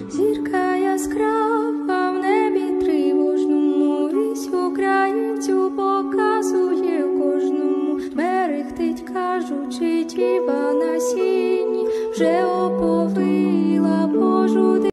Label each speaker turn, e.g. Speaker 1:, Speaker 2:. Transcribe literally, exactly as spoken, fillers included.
Speaker 1: Зірка яскрава в небі тривожному, вісь українцю показує кожному. Мерехтить, кажучи, діва на сіні, вже оповила Божу